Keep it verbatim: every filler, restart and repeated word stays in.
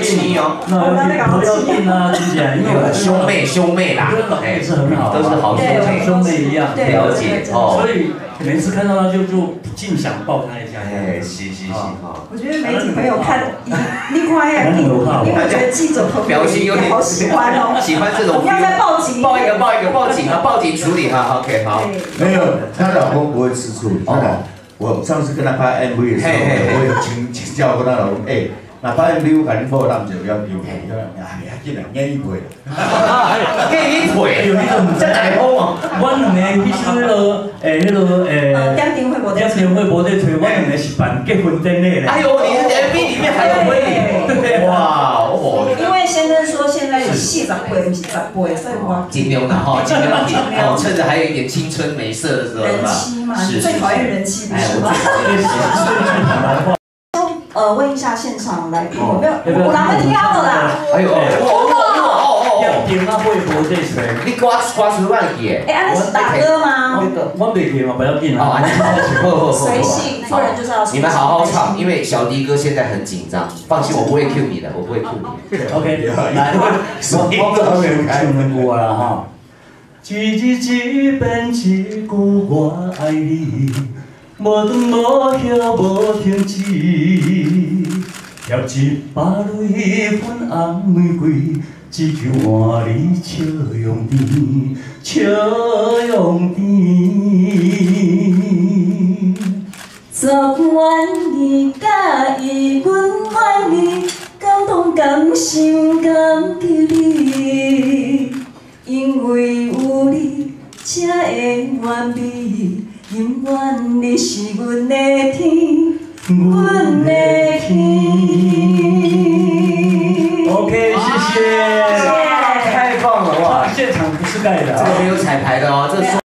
亲哦， 那不要硬啊，听起来因为兄妹兄妹啦， 哎，是很好， 都是好兄妹， 兄妹一样， 了解哦。 所以每次看到他就就尽想抱他一下。 哎，是是是哈。 我觉得媒体朋友看，你快呀，因为我觉得记者朋友表情有点好喜欢哦， 喜欢这种。 我们要再报警， 报一个报一个报警啊，报警处理哈 ，OK 好。 没有，她老公不会吃醋，她老。 我上次跟他拍 M V 的时候，我有请请教过她老公，哎，那拍 M V 我赶紧播咱就要丢皮，哎呀，进来眼一赔， 眼一赔，有一种在大波嘛。 我两个去迄个诶，迄个诶， 点点会无在点点会无在吹，我两个是办结婚典礼咧。 哎呦，你的 M V 里面还有婚礼，哇哦！ 因为先生说现在有四十岁，不是十岁，所以我尽量啦哈，尽量点哦，趁着还有一点青春美色的时候， 人妻嘛，你最讨厌人妻不是吗？呃，问一下现场来宾，有没有？我哪会挑的啦？ 哎呦，哇哇哇！ 点啊会无在吹， 你刮刮出乱去？ 哎，那是打歌吗？ 我袂记嘛，不要紧啊。 随性，做人就是要。 你们好好唱，因为小迪哥现在很紧张。放心，我不会 Q 你的，我不会 Q 你。 OK， 来，我我后面唱两句啦哈。一日一变一句我爱你，无断无歇无停止，贴一百蕊粉红玫瑰。 只求换你笑容甜，笑容甜。 昨晚你甲伊阮愿意，感动甘心甘求你，因为有你才会完美，永远你是阮的天，阮的天。 OK， 谢谢。 太棒了哇！ 现场不是盖的， 这个没有彩排的哦，这说